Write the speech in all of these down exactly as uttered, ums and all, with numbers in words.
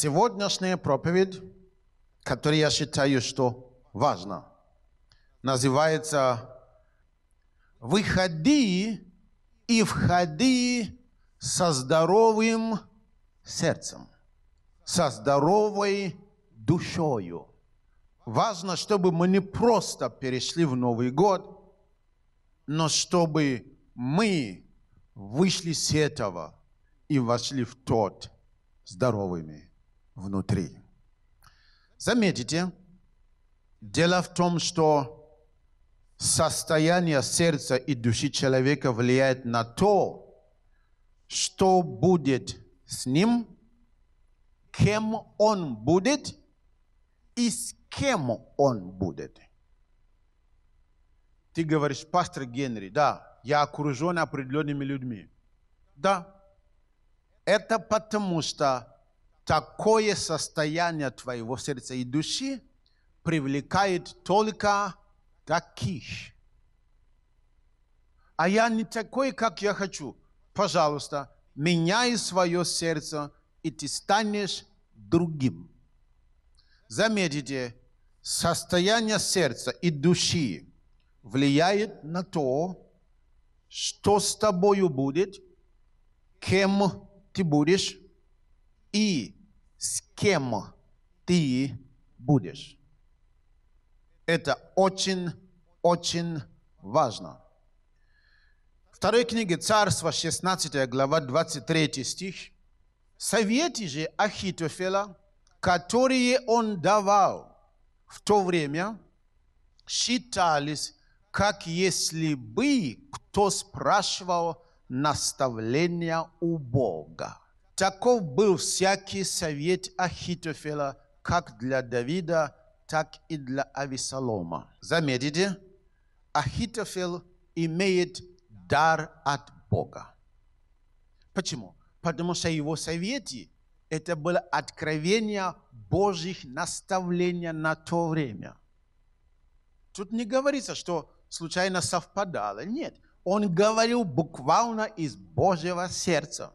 Сегодняшняя проповедь, которую я считаю, что важна, называется «Выходи и входи со здоровым сердцем, со здоровой душою». Важно, чтобы мы не просто перешли в Новый год, но чтобы мы вышли с этого и вошли в тот здоровыми внутри. Заметите, дело в том, что состояние сердца и души человека влияет на то, что будет с ним, кем он будет и с кем он будет. Ты говоришь: пастор Генри, да, я окружен определенными людьми. Да, это потому что такое состояние твоего сердца и души привлекает только таких. А я не такой, как я хочу. Пожалуйста, меняй свое сердце, и ты станешь другим. Заметите, состояние сердца и души влияет на то, что с тобою будет, кем ты будешь и с кем ты будешь. Это очень-очень важно. В второй книге Царства, шестнадцатая глава, двадцать третий стих. Советы же Ахитофела, которые он давал в то время, считались, как если бы кто спрашивал наставления у Бога. Таков был всякий совет Ахитофела, как для Давида, так и для Авесолома. Заметите, Ахитофел имеет дар от Бога. Почему? Потому что его советы – это было откровение Божьих наставлений на то время. Тут не говорится, что случайно совпадало. Нет, он говорил буквально из Божьего сердца.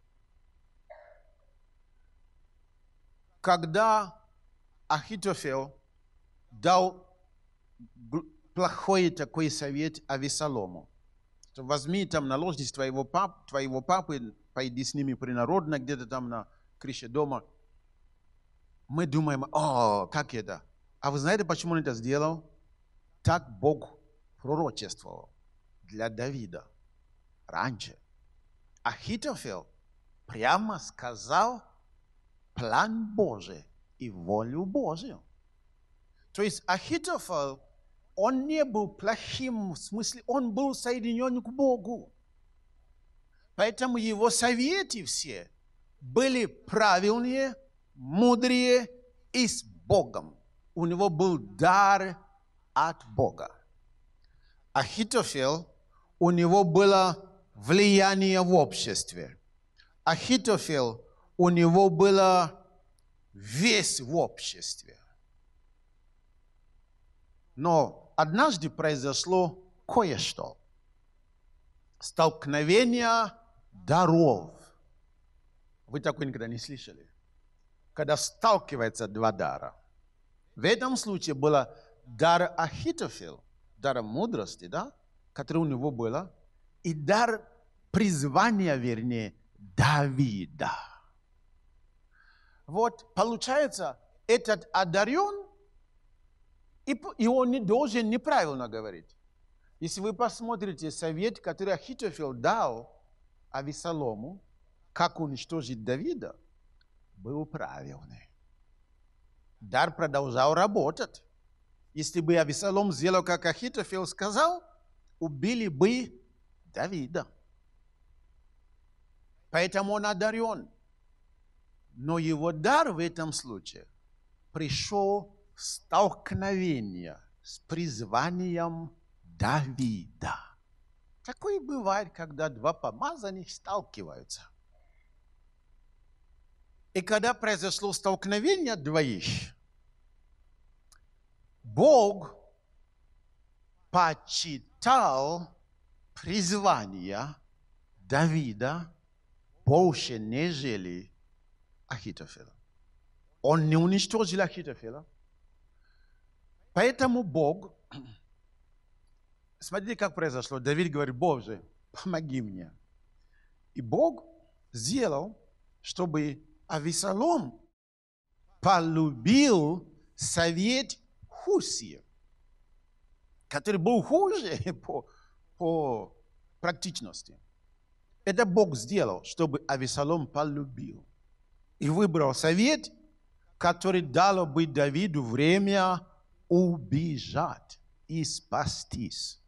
Когда Ахитофел дал плохой такой совет Авесолому, что возьми там наложниц твоего, пап, твоего папы, пойди с ними принародно, где-то там на крыше дома. Мы думаем: о, как это? А вы знаете, почему он это сделал? Так Бог пророчествовал для Давида раньше. Ахитофел прямо сказал план Божий и волю Божию. То есть Ахитофел, он не был плохим, в смысле, он был соединен к Богу. Поэтому его советы все были правильные, мудрые и с Богом. У него был дар от Бога. Ахитофел, у него было влияние в обществе. Ахитофел, у него было вес в обществе. Но однажды произошло кое-что. Столкновение даров. Вы такое никогда не слышали? Когда сталкиваются два дара. В этом случае было дар Ахитофел, дар мудрости, да, который у него было, и дар призвания, вернее, Давида. Вот, получается, этот одарен, и, и он не должен неправильно говорить. Если вы посмотрите совет, который Ахитофел дал Авесолому, как уничтожить Давида, был правильный. Дар продолжал работать. Если бы Авесолом сделал, как Ахитофел сказал, убили бы Давида. Поэтому он одарен. Но его дар в этом случае пришел в столкновение с призванием Давида. Такое бывает, когда два помазанных сталкиваются. И когда произошло столкновение двоих, Бог почитал призвание Давида больше, нежели Ахитофела. Он не уничтожил Ахитофеля. Поэтому Бог, смотрите, как произошло. Давид говорит: Боже, помоги мне. И Бог сделал, чтобы Авесолом полюбил совет Хусия, который был хуже по, по практичности. Это Бог сделал, чтобы Авесолом полюбил. И выбрал совет, который дало бы Давиду время убежать и спастись.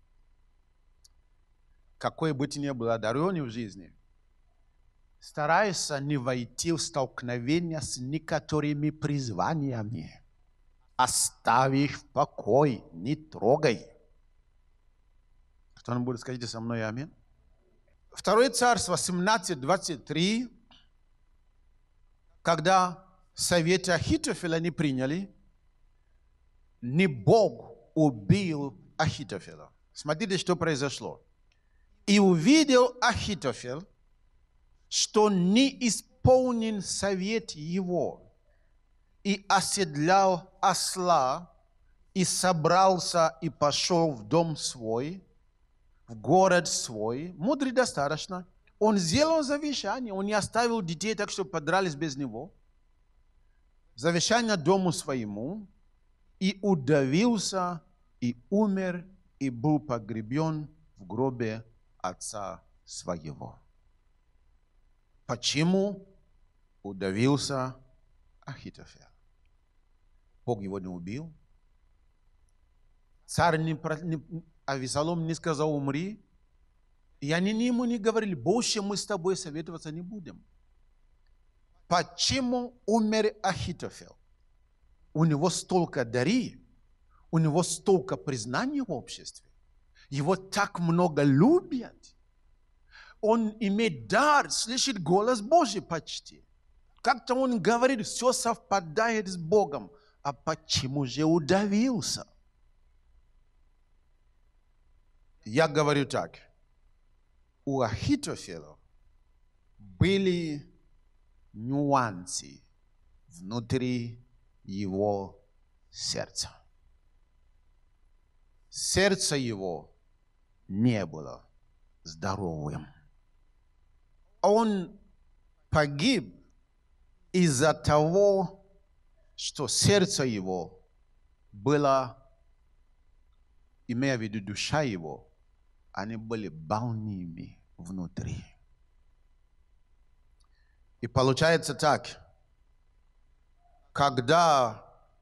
Какой бы ты ни был одаренный в жизни, старайся не войти в столкновение с некоторыми призваниями. Оставь их в покое, не трогай. Кто-нибудь будет, скажите со мной аминь. Второе Царство семнадцать двадцать три, когда совет Ахитофеля не приняли, не Бог убил Ахитофеля. Смотрите, что произошло. И увидел Ахитофель, что не исполнен совет его, и оседлял осла, и собрался, и пошел в дом свой, в город свой. Мудрый достаточно. Он сделал завещание, он не оставил детей так, что подрались без него. Завещание дому своему, и удавился, и умер, и был погребен в гробе отца своего. Почему удавился Ахитофель? Бог его не убил. Царь не, не, Авесолом не сказал: умри. И они ему не говорили: больше мы с тобой советоваться не будем. Почему умер Ахитофель? У него столько дари, у него столько признаний в обществе. Его так много любят. Он имеет дар, слышит голос Божий почти. Как-то он говорит, все совпадает с Богом. А почему же удавился? Я говорю так. У Ахитофеля были нюансы внутри его сердца. Сердце его не было здоровым. Он погиб из-за того, что сердце его было, имея в виду душа его, они были больными внутри. И получается так, когда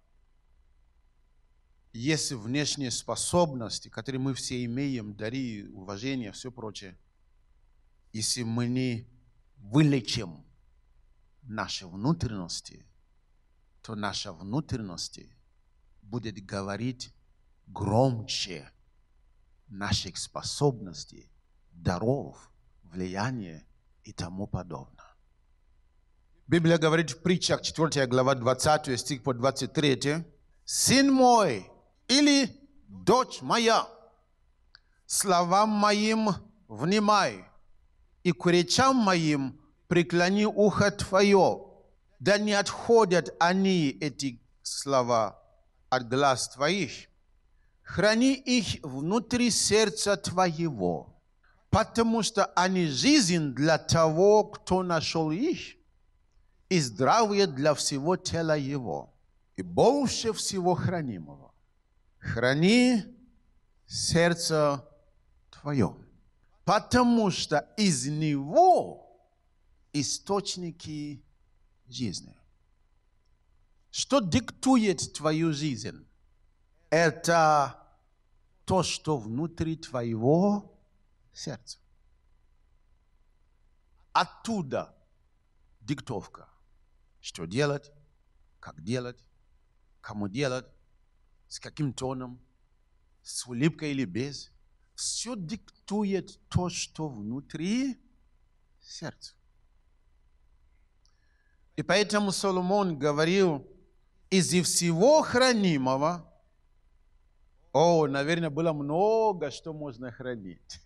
есть внешние способности, которые мы все имеем, дари, уважение, все прочее, если мы не вылечим наши внутренности, то наша внутренность будет говорить громче наших способностей, даров, влияния и тому подобное. Библия говорит в притчах, четвёртая глава, двадцатый стих по двадцать третий. «Сын мой или дочь моя, словам моим внимай, и к речам моим преклони ухо твое, да не отходят они, эти слова, от глаз твоих. Храни их внутри сердца твоего, потому что они жизнь для того, кто нашел их, и здравие для всего тела его, и больше всего хранимого. Храни сердце твое, потому что из него источники жизни». Что диктует твою жизнь? Это то, что внутри твоего сердца. Оттуда диктовка. Что делать, как делать, кому делать, с каким тоном, с улыбкой или без. Все диктует то, что внутри сердца. И поэтому Соломон говорил: из всего хранимого, о, наверное, было много, что можно хранить.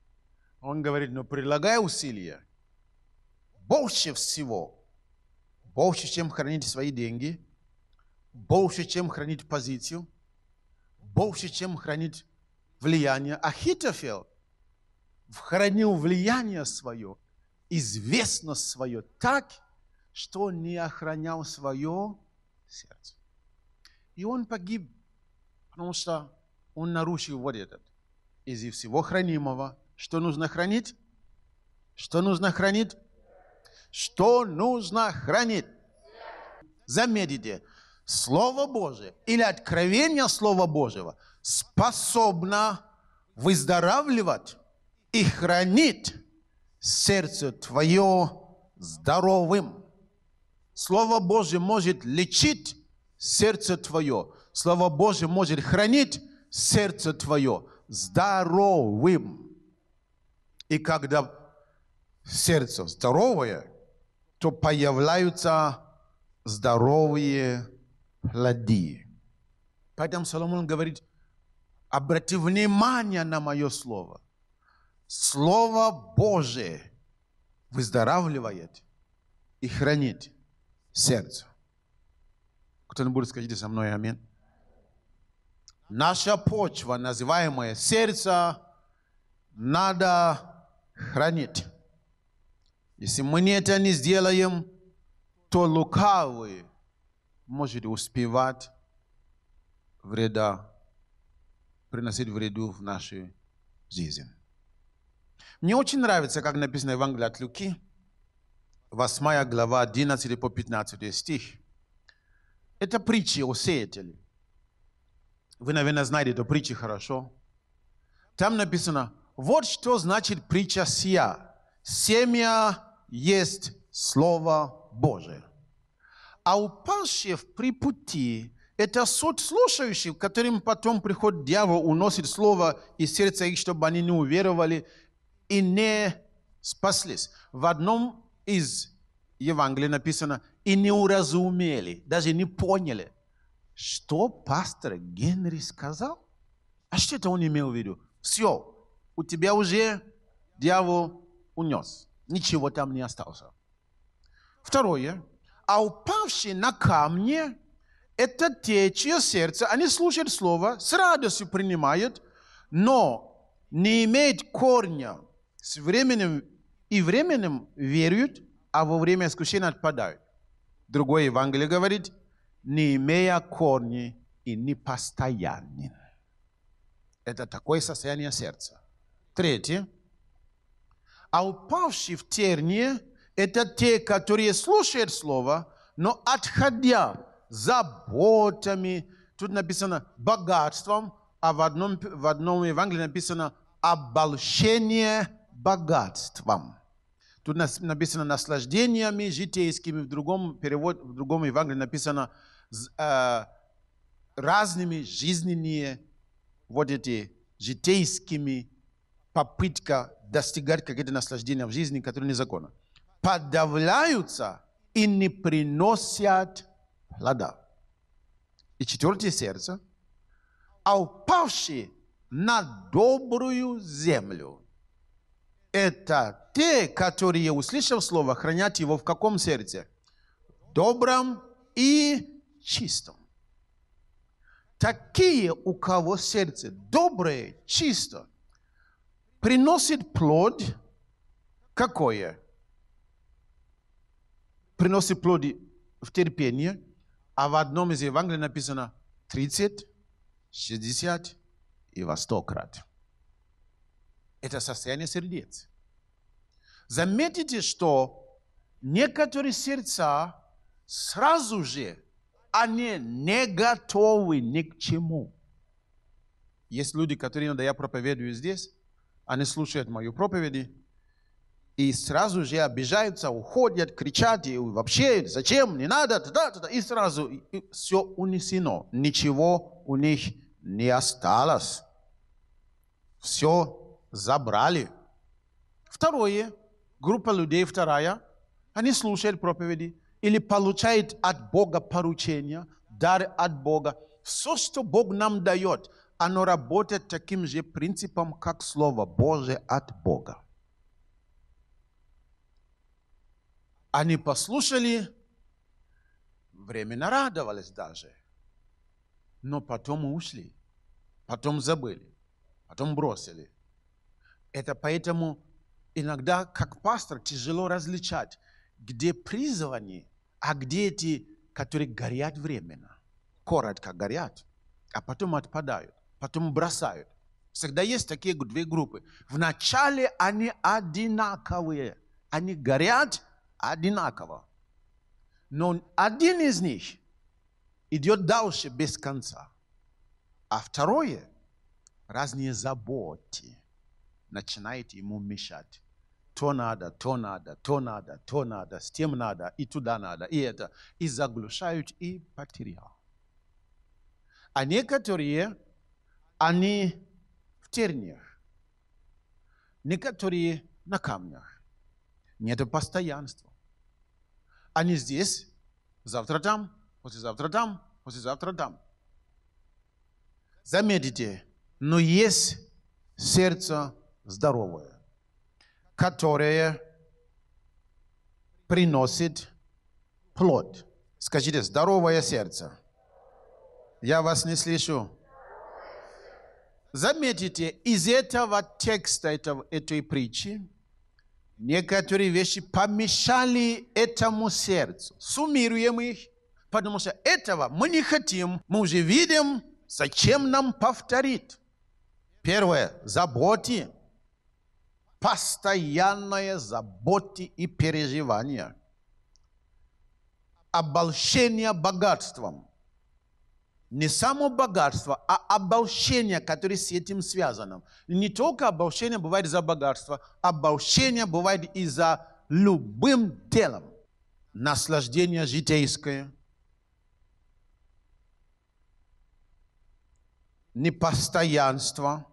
Он говорит: но прилагай усилия, больше всего больше, чем хранить свои деньги, больше, чем хранить позицию, больше, чем хранить влияние. Ахитофел хранил влияние свое, известность свое так, что он не охранял свое сердце. И он погиб, потому что он нарушил вот этот. Из всего хранимого, что нужно хранить? Что нужно хранить? Что нужно хранить? Заметьте, Слово Божие или откровение Слова Божьего способно выздоравливать и хранить сердце твое здоровым. Слово Божье может лечить сердце твое. Слово Божье может хранить сердце твое здоровым. И когда сердце здоровое, то появляются здоровые плоды. Поэтому Соломон говорит, обрати внимание на мое слово. Слово Божие выздоравливает и хранит сердце. Кто-нибудь скажите со мной аминь. Наша почва, называемая сердце, надо хранить. Если мы это не сделаем, то лукавый может успевать вреда, приносить вреду в нашу жизнь. Мне очень нравится, как написано в Евангелии от Луки, восьмая глава, одиннадцатый по пятнадцатый стих. Это притча о сеятеле. Вы, наверное, знаете эту притчу хорошо. Там написано, вот что значит притча сия. Семя есть Слово Божие. А упавшие при пути – это суд слушающих, которым потом приходит дьявол, уносит слово из сердца их, чтобы они не уверовали и не спаслись. В одном из Евангелий написано, и не уразумели, даже не поняли, что пастор Генри сказал. А что это он имел в виду? Все, у тебя уже дьявол унес. Ничего там не осталось. Второе. А упавшие на камни – это те, чье сердце, они слушают слово, с радостью принимают, но не имеют корня, с временем и временем веруют, а во время искушения отпадают. Другое Евангелие говорит, не имея корни и не постоянен. Это такое состояние сердца. Третье. А упавшие в тернии – это те, которые слушают слово, но отходя заботами, тут написано богатством, а в одном, в одном Евангелии написано обольщение богатством. Тут написано наслаждениями житейскими, в другом переводе, в другом Евангелии написано э, разными жизненными вот эти житейскими попытка достигать какие-то наслаждения в жизни, которые незаконны. Подавляются и не приносят плода. И четвертое сердце, а упавшие на добрую землю. Это те, которые, услышав слово, хранят его в каком сердце? Добром и чистом. Такие, у кого сердце доброе, чисто, приносит плод какое? Приносит плод в терпении, а в одном из Евангелий написано тридцать, шестьдесят и во сто крат. Это состояние сердец. Заметите, что некоторые сердца сразу же, они не готовы ни к чему. Есть люди, которые, когда я проповедую здесь, они слушают мою проповедь, и сразу же обижаются, уходят, кричат, и вообще, зачем, не надо, туда, туда, и сразу и все унесено. Ничего у них не осталось. Все забрали. Второе, группа людей, вторая, они слушают проповеди или получают от Бога поручения, дар от Бога. Все, что Бог нам дает, оно работает таким же принципом, как Слово Божие от Бога. Они послушали временно радовались даже. Но потом ушли, потом забыли, потом бросили. Это поэтому иногда, как пастор, тяжело различать, где призваны, а где эти, которые горят временно. Коротко горят, а потом отпадают, потом бросают. Всегда есть такие две группы. Вначале они одинаковые. Они горят одинаково. Но один из них идет дальше без конца. А второе, разные заботы начинает ему мешать. То надо, то надо, то надо, то надо, с тем надо, и туда надо, и это. И заглушают, и потерял. А некоторые, они в терниях. Некоторые на камнях. Нет постоянства. Они здесь, завтра там, послезавтра там, послезавтра там. Заметьте, но есть сердце здоровое, которое приносит плод. Скажите, здоровое сердце. Я вас не слышу. Заметьте, из этого текста, этого, этой притчи, некоторые вещи помешали этому сердцу. Суммируем их, потому что этого мы не хотим. Мы уже видим, зачем нам повторить. Первое, заботы. Постоянное заботы и переживания. Обольщение богатством. Не само богатство, а обольщение, которое с этим связано. Не только обольщение бывает за богатство, обольщение бывает и за любым делом. Наслаждение житейское. Непостоянство.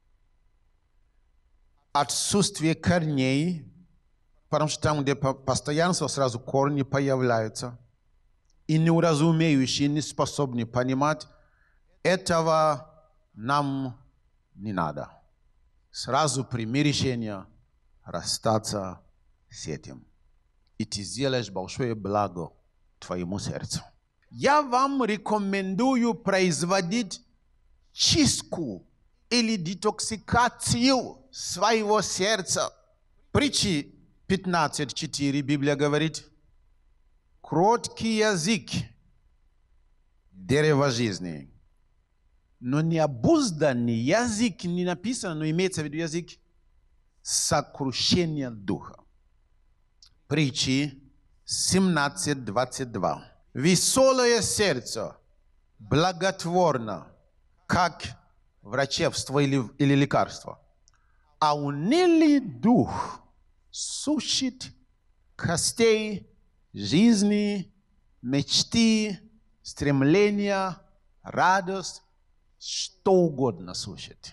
Отсутствие корней. Потому что там, где постоянство, сразу корни появляются. И неуразумеющие, не способны понимать, этого нам не надо. Сразу прими решение расстаться с этим. И ты сделаешь большое благо твоему сердцу. Я вам рекомендую производить чистку или детоксикацию своего сердца. Притчи пятнадцать четыре Библия говорит: кроткий язык – дерево жизни. Но необузданный язык, не написано, но имеется в виду язык – сокрушение духа. Притчи семнадцать двадцать два. Веселое сердце благотворно, как врачевство или, или лекарство. А унылый дух сушит костей жизни, мечты, стремления, радость, что угодно сушит.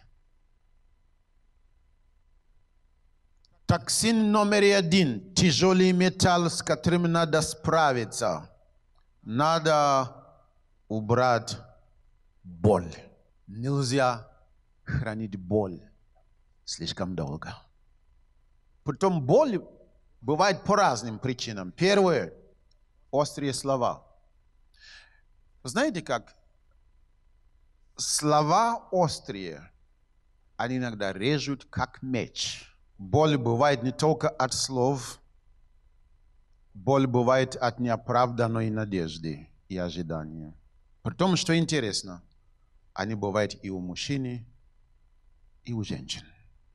Токсин номер один. Тяжелый металл, с которым надо справиться. Надо убрать боль. Нельзя хранить боль слишком долго. Потом боль бывает по разным причинам. Первое – острые слова. Знаете как? Слова острые, они иногда режут как меч. Боль бывает не только от слов, боль бывает от неоправданной надежды и ожидания. Потом, что интересно, они бывают и у мужчин, и у женщин.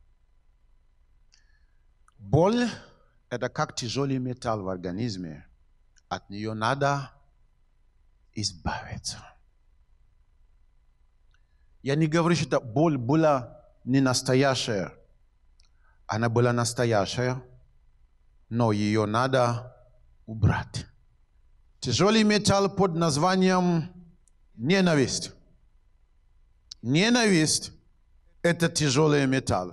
Боль – это как тяжелый металл в организме. От нее надо избавиться. Я не говорю, что боль была не настоящая. Она была настоящая, но ее надо убрать. Тяжелый металл под названием ненависть. Ненависть – это тяжелый металл.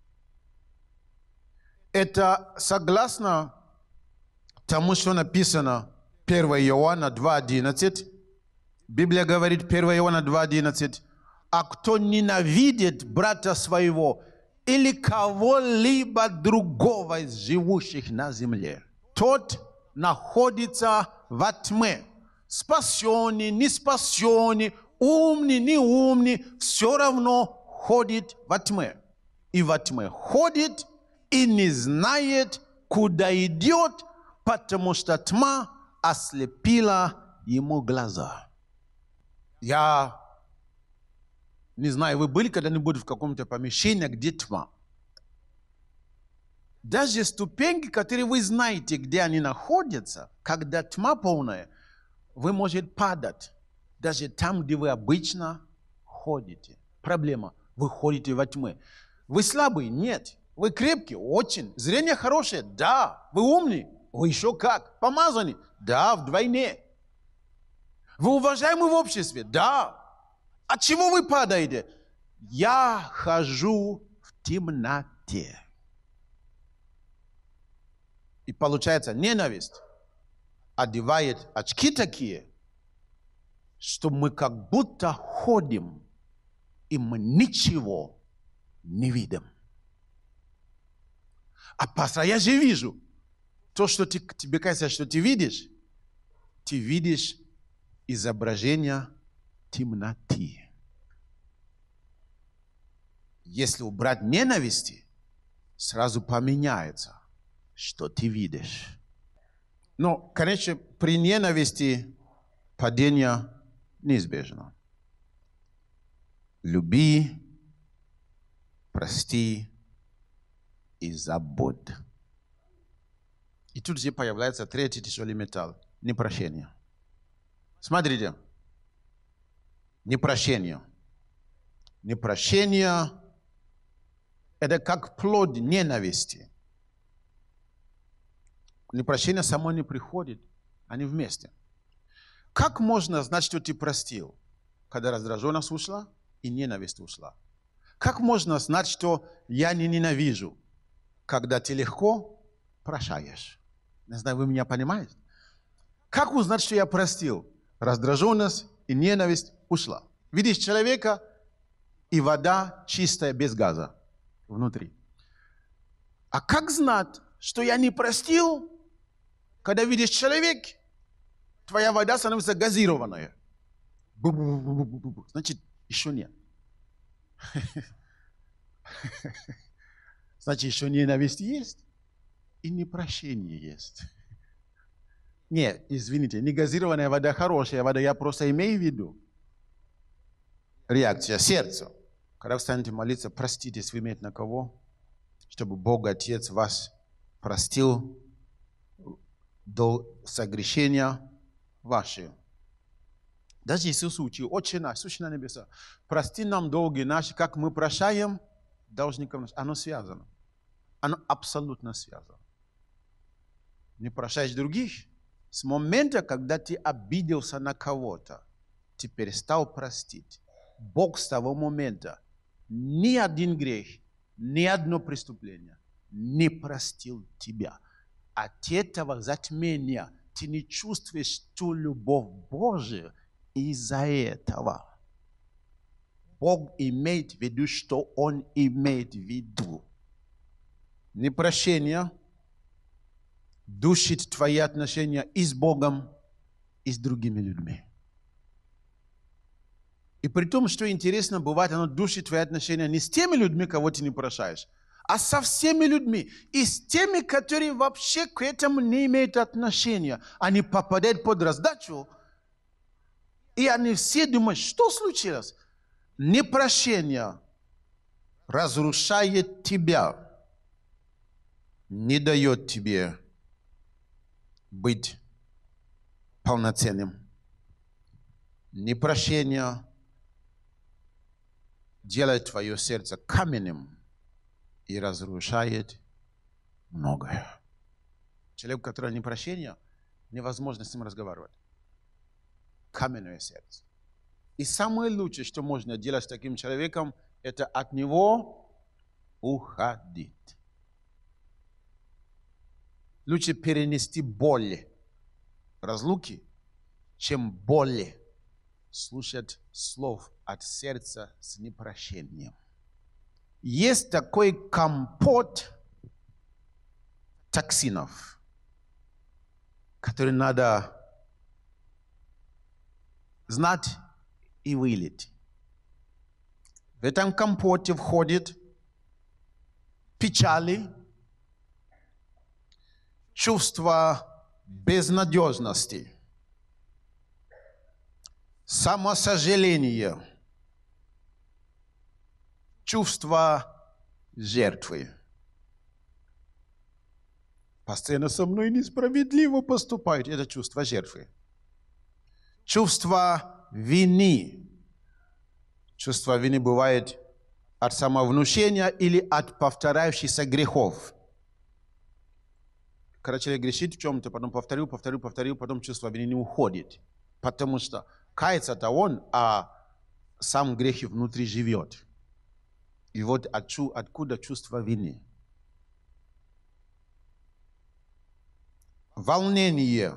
Это согласно тому, что написано первое Иоанна два одиннадцать. Библия говорит первое Иоанна два одиннадцать. А кто ненавидит брата своего или кого-либо другого из живущих на земле, тот находится во тьме. спасенный, не спасенный, умный, не умный, все равно ходит во тьме. И во тьме ходит и не знает, куда идет, потому что тьма ослепила ему глаза. Я не знаю, вы были когда-нибудь в каком-то помещении, где тьма? Даже ступеньки, которые вы знаете, где они находятся, когда тьма полная, вы можете падать. Даже там, где вы обычно ходите. Проблема. Вы ходите во тьме. Вы слабые? Нет. Вы крепкие? Очень. Зрение хорошее? Да. Вы умные? Вы еще как. Помазаны? Да, вдвойне. Вы уважаемы в обществе? Да. От чего вы падаете? Я хожу в темноте. И получается, ненависть одевает очки такие, что мы как будто ходим, и мы ничего не видим. А пастор, я же вижу. То, что ты, тебе кажется, что ты видишь, ты видишь изображение темноты. Если убрать ненависти, сразу поменяется, что ты видишь. Но, конечно, при ненависти падение неизбежно. Люби, прости и забудь. И тут же появляется третий тяжелый металл – непрощение. Смотрите, непрощение. Непрощение – это как плод ненависти. Непрощение само не приходит, они вместе. Как можно знать, что ты простил, когда раздраженность ушла и ненависть ушла? Как можно знать, что я не ненавижу, когда ты легко прощаешь? Не знаю, вы меня понимаете? Как узнать, что я простил? Раздраженность и ненависть ушла. Видишь человека, и вода чистая, без газа внутри. А как знать, что я не простил, когда видишь человека, твоя вода становится газированная? Бу-бу-бу-бу-бу-бу. Значит, еще нет. Значит, еще ненависть есть и непрощение есть. Нет, извините, не газированная вода хорошая вода, я просто имею в виду. Реакция сердца. Когда вы станете молиться, проститесь, вы имеете на кого? Чтобы Бог, Отец, вас простил до согрешения вашего. Даже Иисус учил, Отче наш, сущий на небесах, прости нам долги наши, как мы прощаем должникам нашим. Оно связано. Оно абсолютно связано. Не прощаешь других. С момента, когда ты обиделся на кого-то, ты перестал простить. Бог с того момента ни один грех, ни одно преступление не простил тебя. От этого затмения ты не чувствуешь ту любовь Божию из-за этого. Бог имеет в виду, что Он имеет в виду. Непрощение душит твои отношения и с Богом, и с другими людьми. И при том, что интересно, бывает, оно душит твои отношения не с теми людьми, кого ты не прощаешь, а со всеми людьми. И с теми, которые вообще к этому не имеют отношения. Они попадают под раздачу, и они все думают, что случилось? Непрощение разрушает тебя, не дает тебе быть полноценным. Непрощение делает твое сердце каменным и разрушает многое. Человек, у которого непрощение, невозможно с ним разговаривать. Каменное сердце. И самое лучшее, что можно делать с таким человеком, это от него уходить. Лучше перенести боль разлуки, чем боль слушать слов от сердца с непрощением. Есть такой компот токсинов, который надо знать и вылет. В этом компоте входит печали, чувство безнадежности, самосожаление, чувство жертвы. Постоянно со мной несправедливо поступают. Это чувство жертвы. Чувство вины. Чувство вины бывает от самовнушения или от повторяющихся грехов. Когда человек грешит в чем-то, потом повторил, повторил, повторил, потом чувство вины не уходит. Потому что кается-то он, а сам грех внутри живет. И вот откуда чувство вины. Волнение,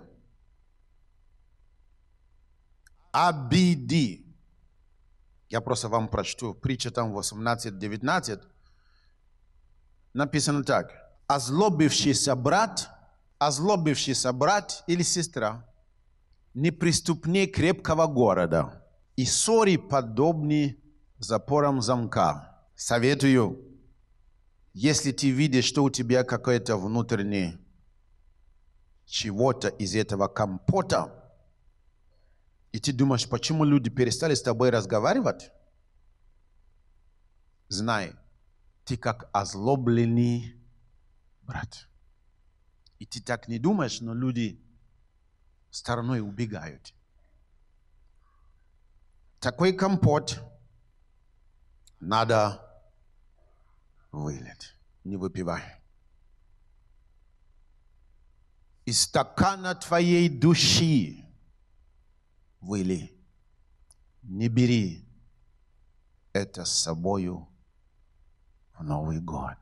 обиды. Я просто вам прочту. Притча там восемнадцать девятнадцать. Написано так. Озлобившийся брат, озлобившийся брат или сестра неприступнее крепкого города, и ссори подобны запорам замка. Советую, если ты видишь, что у тебя какое-то внутреннее чего-то из этого компота, и ты думаешь, почему люди перестали с тобой разговаривать, знай, ты как озлобленный брат. И ты так не думаешь, но люди стороной убегают. Такой компот надо вылить. Не выпивай. Из стакана твоей души выли. Не бери это с собою в Новый год.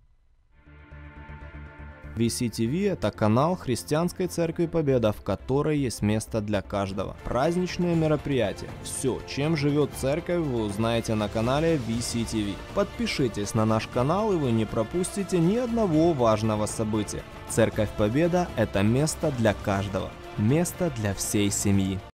ви си ти ви – это канал Христианской Церкви Победа, в которой есть место для каждого. Праздничные мероприятия. Все, чем живет церковь, вы узнаете на канале ви си ти ви. Подпишитесь на наш канал, и вы не пропустите ни одного важного события. Церковь Победа – это место для каждого. Место для всей семьи.